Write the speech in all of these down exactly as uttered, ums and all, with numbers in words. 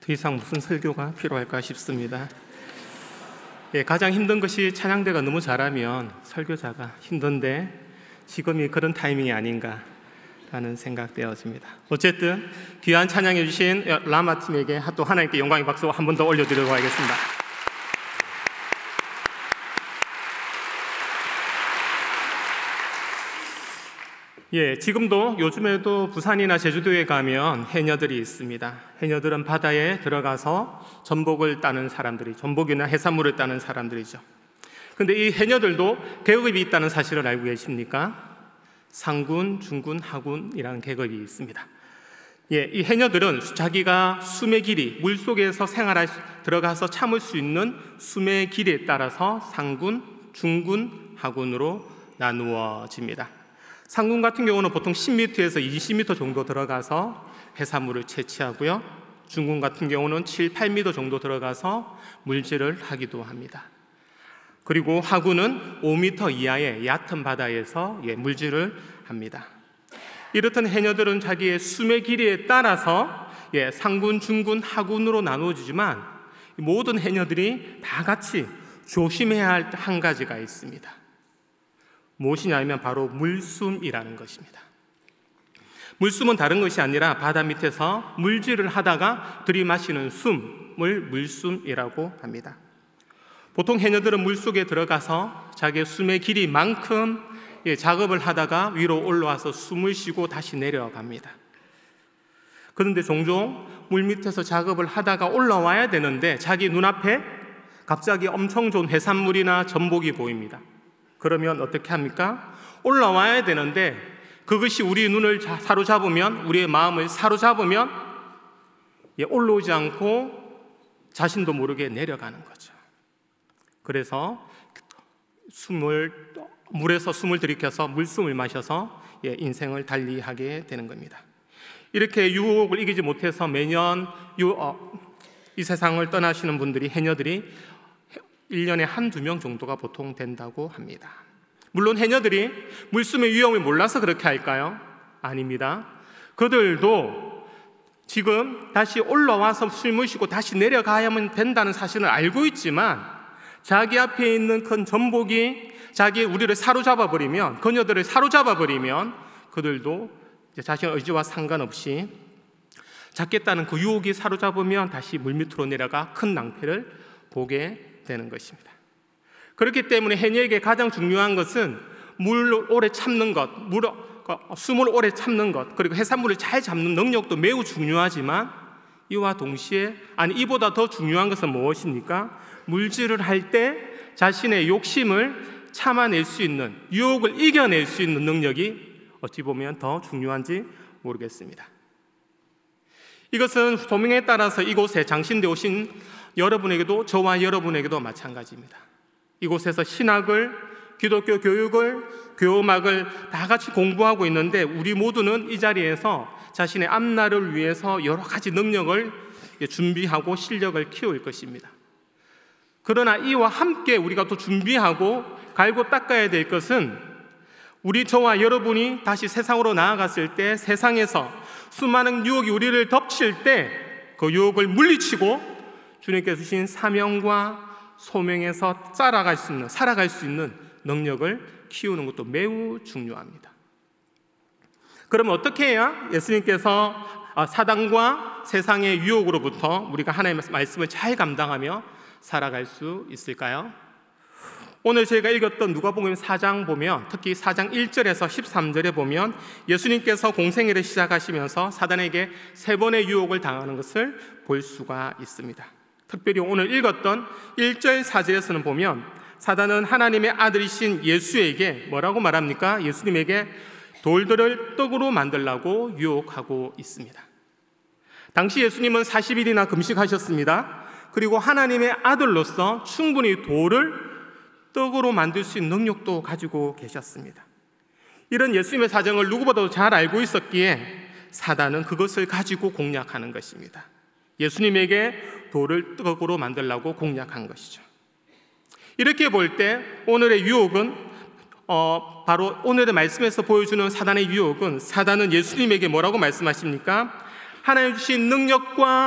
더 이상 무슨 설교가 필요할까 싶습니다. 예, 가장 힘든 것이 찬양대가 너무 잘하면 설교자가 힘든데 지금이 그런 타이밍이 아닌가 라는 생각되어집니다. 어쨌든 귀한 찬양해 주신 라마팀에게 또 하나님께 영광의 박수 한 번 더 올려드리도록 하겠습니다. 예, 지금도 요즘에도 부산이나 제주도에 가면 해녀들이 있습니다. 해녀들은 바다에 들어가서 전복을 따는 사람들이, 전복이나 해산물을 따는 사람들이죠. 그런데 이 해녀들도 계급이 있다는 사실을 알고 계십니까? 상군, 중군, 하군이라는 계급이 있습니다. 예, 이 해녀들은 자기가 숨의 길이, 물속에서 생활할 수, 들어가서 참을 수 있는 숨의 길이에 따라서 상군, 중군, 하군으로 나누어집니다. 상군 같은 경우는 보통 십 미터에서 이십 미터 정도 들어가서 해산물을 채취하고요, 중군 같은 경우는 칠, 팔 미터 정도 들어가서 물질을 하기도 합니다. 그리고 하군은 오 미터 이하의 얕은 바다에서 예, 물질을 합니다. 이렇듯 해녀들은 자기의 숨의 길이에 따라서 예, 상군, 중군, 하군으로 나누어지지만 모든 해녀들이 다 같이 조심해야 할 한 가지가 있습니다. 무엇이냐면 바로 물숨이라는 것입니다. 물숨은 다른 것이 아니라 바다 밑에서 물질을 하다가 들이마시는 숨을 물숨이라고 합니다. 보통 해녀들은 물속에 들어가서 자기의 숨의 길이만큼 작업을 하다가 위로 올라와서 숨을 쉬고 다시 내려갑니다. 그런데 종종 물 밑에서 작업을 하다가 올라와야 되는데 자기 눈앞에 갑자기 엄청 좋은 해산물이나 전복이 보입니다. 그러면 어떻게 합니까? 올라와야 되는데 그것이 우리 눈을 사로잡으면, 우리의 마음을 사로잡으면 올라오지 않고 자신도 모르게 내려가는 거죠. 그래서 숨을, 물에서 숨을 들이켜서 물숨을 마셔서 인생을 달리하게 되는 겁니다. 이렇게 유혹을 이기지 못해서 매년 유, 어, 이 세상을 떠나시는 분들이, 해녀들이 일 년에 한두 명 정도가 보통 된다고 합니다. 물론 해녀들이 물숨의 위험을 몰라서 그렇게 할까요? 아닙니다. 그들도 지금 다시 올라와서 숨을 쉬고 다시 내려가야만 된다는 사실을 알고 있지만 자기 앞에 있는 큰 전복이 자기 우리를 사로잡아 버리면, 그녀들을 사로잡아 버리면 그들도 자신의 의지와 상관없이 잡겠다는 그 유혹이 사로잡으면 다시 물밑으로 내려가 큰 낭패를 보게 되는 것입니다. 그렇기 때문에 해녀에게 가장 중요한 것은 물을 오래 참는 것, 물, 숨을 오래 참는 것, 그리고 해산물을 잘 잡는 능력도 매우 중요하지만 이와 동시에, 아니 이보다 더 중요한 것은 무엇입니까? 물질을 할 때 자신의 욕심을 참아낼 수 있는, 유혹을 이겨낼 수 있는 능력이 어찌 보면 더 중요한지 모르겠습니다. 이것은 소명에 따라서 이곳에 장신되어 오신 여러분에게도, 저와 여러분에게도 마찬가지입니다. 이곳에서 신학을, 기독교 교육을, 교음학을 다 같이 공부하고 있는데 우리 모두는 이 자리에서 자신의 앞날을 위해서 여러 가지 능력을 준비하고 실력을 키울 것입니다. 그러나 이와 함께 우리가 또 준비하고 갈고 닦아야 될 것은, 우리 저와 여러분이 다시 세상으로 나아갔을 때 세상에서 수많은 유혹이 우리를 덮칠 때 그 유혹을 물리치고 주님께서 주신 사명과 소명에서 살아갈 수 있는, 살아갈 수 있는 능력을 키우는 것도 매우 중요합니다. 그러면 어떻게 해야 예수님께서 사단과 세상의 유혹으로부터 우리가 하나님의 말씀을 잘 감당하며 살아갈 수 있을까요? 오늘 저희가 읽었던 누가복음 사 장 보면, 특히 사 장 일 절에서 십삼 절에 보면 예수님께서 공생애를 시작하시면서 사단에게 세 번의 유혹을 당하는 것을 볼 수가 있습니다. 특별히 오늘 읽었던 일 절, 사 절에서는 보면 사단은 하나님의 아들이신 예수에게 뭐라고 말합니까? 예수님에게 돌들을 떡으로 만들라고 유혹하고 있습니다. 당시 예수님은 사십 일이나 금식하셨습니다. 그리고 하나님의 아들로서 충분히 돌을 떡으로 만들 수 있는 능력도 가지고 계셨습니다. 이런 예수님의 사정을 누구보다도 잘 알고 있었기에 사단은 그것을 가지고 공략하는 것입니다. 예수님에게 돌을 떡으로 만들라고 공략한 것이죠. 이렇게 볼 때 오늘의 유혹은 어, 바로 오늘의 말씀에서 보여주는 사단의 유혹은, 사단은 예수님에게 뭐라고 말씀하십니까? 하나님 주신 능력과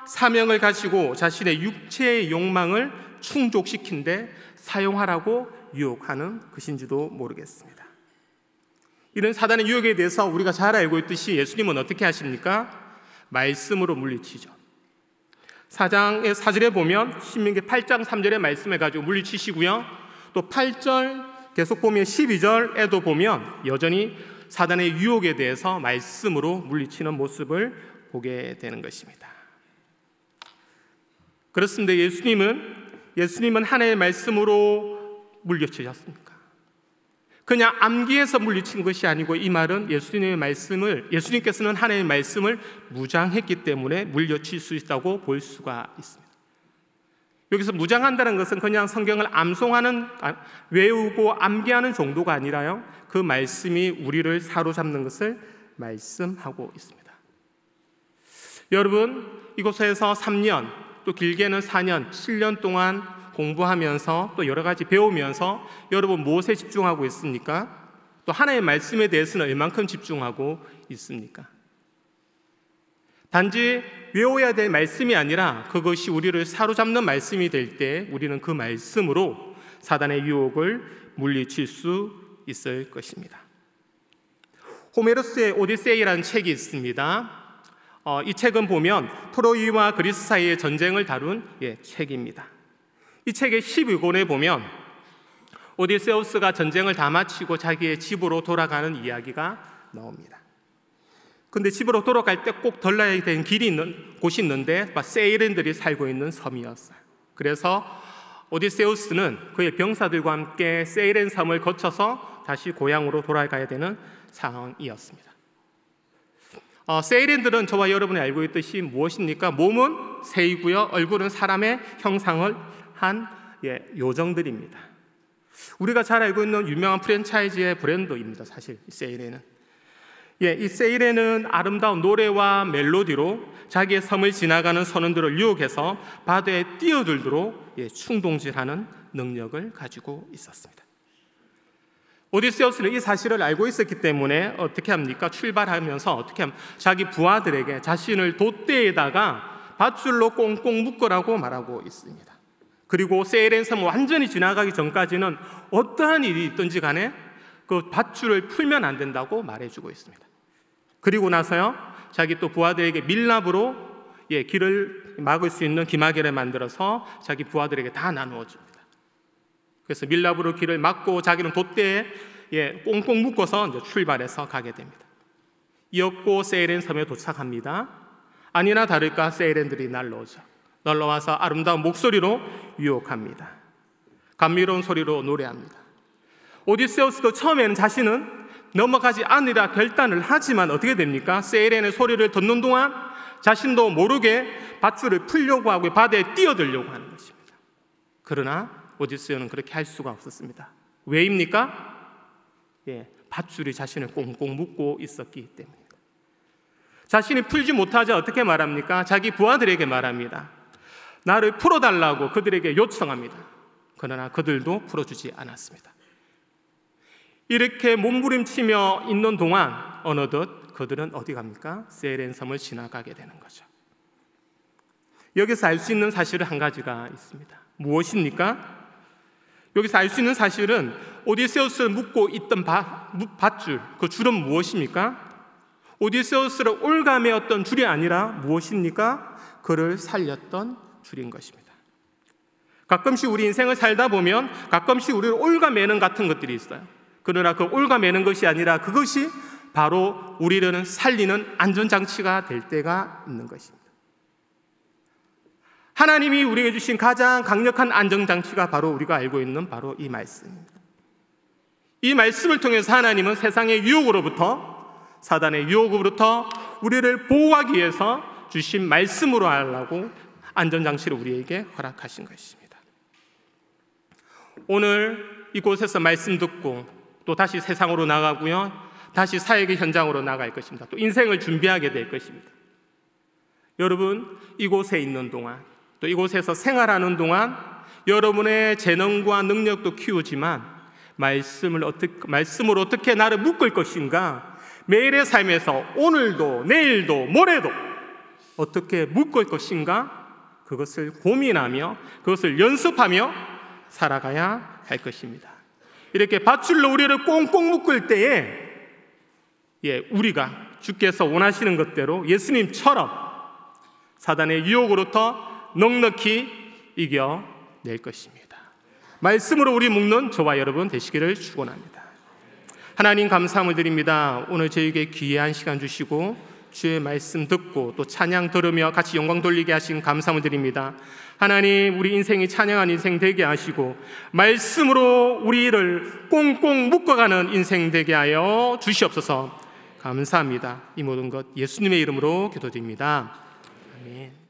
사명을 가지고 자신의 육체의 욕망을 충족시킨데 사용하라고 유혹하는 것인지도 모르겠습니다. 이런 사단의 유혹에 대해서 우리가 잘 알고 있듯이 예수님은 어떻게 하십니까? 말씀으로 물리치죠. 사 장의 사 절에 보면 신명기 팔 장 삼 절의 말씀을 가지고 물리치시고요, 또 팔 절 계속 보면 십이 절에도 보면 여전히 사단의 유혹에 대해서 말씀으로 물리치는 모습을 보게 되는 것입니다. 그렇습니다. 예수님은 예수님은 하나님의 말씀으로 물리치셨습니까? 그냥 암기해서 물리친 것이 아니고, 이 말은 예수님의 말씀을 예수님께서는 하나님의 말씀을 무장했기 때문에 물리칠 수 있다고 볼 수가 있습니다. 여기서 무장한다는 것은 그냥 성경을 암송하는, 외우고 암기하는 정도가 아니라요, 그 말씀이 우리를 사로잡는 것을 말씀하고 있습니다. 여러분, 이곳에서 삼 년, 또 길게는 사 년, 칠 년 동안 공부하면서 또 여러 가지 배우면서 여러분 무엇에 집중하고 있습니까? 또 하나님의 말씀에 대해서는 얼만큼 집중하고 있습니까? 단지 외워야 될 말씀이 아니라 그것이 우리를 사로잡는 말씀이 될 때 우리는 그 말씀으로 사단의 유혹을 물리칠 수 있을 것입니다. 호메로스의 오디세이라는 책이 있습니다. 어, 이 책은 보면 트로이와 그리스 사이의 전쟁을 다룬 예, 책입니다. 이 책의 십이 권에 보면 오디세우스가 전쟁을 다 마치고 자기의 집으로 돌아가는 이야기가 나옵니다. 근데 집으로 돌아갈 때 꼭 들러야 되는 길이 있는 곳이 있는데 세이렌들이 살고 있는 섬이었어요. 그래서 오디세우스는 그의 병사들과 함께 세이렌 섬을 거쳐서 다시 고향으로 돌아가야 되는 상황이었습니다. 어, 세이렌들은 저와 여러분이 알고 있듯이 무엇입니까? 몸은 새이고요, 얼굴은 사람의 형상을 한 예, 요정들입니다. 우리가 잘 알고 있는 유명한 프랜차이즈의 브랜드입니다. 사실 세이렌은 예, 이 세이렌은 아름다운 노래와 멜로디로 자기의 섬을 지나가는 선원들을 유혹해서 바다에 뛰어들도록 예, 충동질하는 능력을 가지고 있었습니다. 오디세우스는 이 사실을 알고 있었기 때문에 어떻게 합니까? 출발하면서 어떻게 합니까? 자기 부하들에게 자신을 돛대에다가 밧줄로 꽁꽁 묶으라고 말하고 있습니다. 그리고 세이렌 섬을 완전히 지나가기 전까지는 어떠한 일이 있든지 간에 그 밧줄을 풀면 안 된다고 말해주고 있습니다. 그리고 나서요, 자기 또 부하들에게 밀랍으로 예, 길을 막을 수 있는 기마개를 만들어서 자기 부하들에게 다 나누어 줍니다. 그래서 밀랍으로 길을 막고 자기는 돛대에 예, 꽁꽁 묶어서 이제 출발해서 가게 됩니다. 이었고 세이렌 섬에 도착합니다. 아니나 다를까 세이렌들이 날라오죠. 날라와서 아름다운 목소리로 유혹합니다. 감미로운 소리로 노래합니다. 오디세우스도 처음에는 자신은 넘어가지 않으리라 결단을 하지만 어떻게 됩니까? 세이렌의 소리를 듣는 동안 자신도 모르게 밧줄을 풀려고 하고 바다에 뛰어들려고 하는 것입니다. 그러나 오디세우는 그렇게 할 수가 없었습니다. 왜입니까? 예, 밧줄이 자신을 꽁꽁 묶고 있었기 때문입니다. 자신이 풀지 못하자 어떻게 말합니까? 자기 부하들에게 말합니다. 나를 풀어달라고 그들에게 요청합니다. 그러나 그들도 풀어주지 않았습니다. 이렇게 몸부림치며 있는 동안 어느덧 그들은 어디 갑니까? 세이렌 섬을 지나가게 되는 거죠. 여기서 알 수 있는 사실은 한 가지가 있습니다. 무엇입니까? 여기서 알 수 있는 사실은 오디세우스를 묶고 있던 바, 밧줄, 그 줄은 무엇입니까? 오디세우스를 올가매었던 줄이 아니라 무엇입니까? 그를 살렸던 줄인 것입니다. 가끔씩 우리 인생을 살다 보면 가끔씩 우리를 올가매는 같은 것들이 있어요. 그러나 그 올가매는 것이 아니라 그것이 바로 우리를 살리는 안전장치가 될 때가 있는 것입니다. 하나님이 우리에게 주신 가장 강력한 안전장치가 바로 우리가 알고 있는 바로 이 말씀입니다. 이 말씀을 통해서 하나님은 세상의 유혹으로부터, 사단의 유혹으로부터 우리를 보호하기 위해서 주신 말씀으로 하려고 안전장치를 우리에게 허락하신 것입니다. 오늘 이곳에서 말씀 듣고 또 다시 세상으로 나가고요, 다시 사역의 현장으로 나갈 것입니다. 또 인생을 준비하게 될 것입니다. 여러분, 이곳에 있는 동안, 또 이곳에서 생활하는 동안 여러분의 재능과 능력도 키우지만 말씀을 어떻게, 말씀으로 어떻게 나를 묶을 것인가, 매일의 삶에서 오늘도 내일도 모레도 어떻게 묶을 것인가? 그것을 고민하며 그것을 연습하며 살아가야 할 것입니다. 이렇게 밧줄로 우리를 꽁꽁 묶을 때에 예, 우리가 주께서 원하시는 것대로 예수님처럼 사단의 유혹으로부터 넉넉히 이겨낼 것입니다. 말씀으로 우리 묶는 저와 여러분 되시기를 축원합니다. 하나님 감사함을 드립니다. 오늘 저에게 귀한 시간 주시고 주의 말씀 듣고 또 찬양 들으며 같이 영광 돌리게 하신 감사함을 드립니다. 하나님, 우리 인생이 찬양한 인생 되게 하시고 말씀으로 우리를 꽁꽁 묶어가는 인생 되게 하여 주시옵소서. 감사합니다. 이 모든 것 예수님의 이름으로 기도드립니다. 아멘.